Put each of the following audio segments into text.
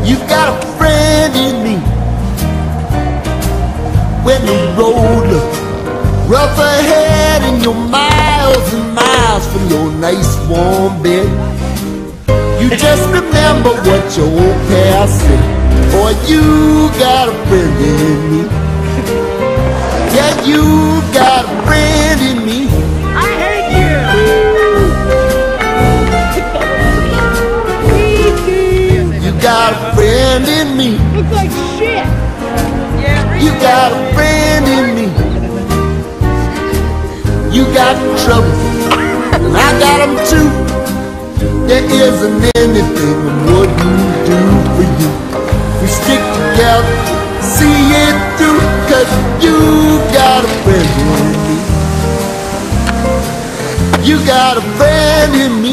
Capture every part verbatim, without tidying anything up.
You got a friend in me. When the road looks rough ahead and you're miles and miles from your nice warm bed, you just remember what your old past said. Boy, you got a friend in me. Yeah, you got a friend in me. I hate you. You got a friend in me. Looks like shit. You got a friend in me. You got trouble, and I got them too. There isn't anything I wouldn't do for you. We stick together, see it through, 'cause you got a friend in me. You got a friend in me.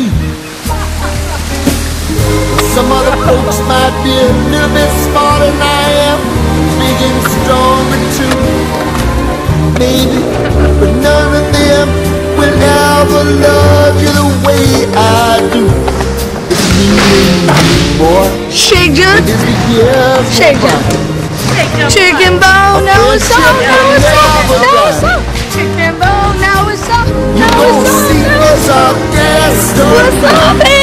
Some other folks might be a little bit smarter than I am, big and stronger too, maybe, but none of them will ever love you the way I do. It's me and you, boy. Shake it, shake it. Chicken bone, now it's up, now it's up, now it's up. Chicken bone, now it's up, now it's up, now it's up. You gon' see us our gas. What's up,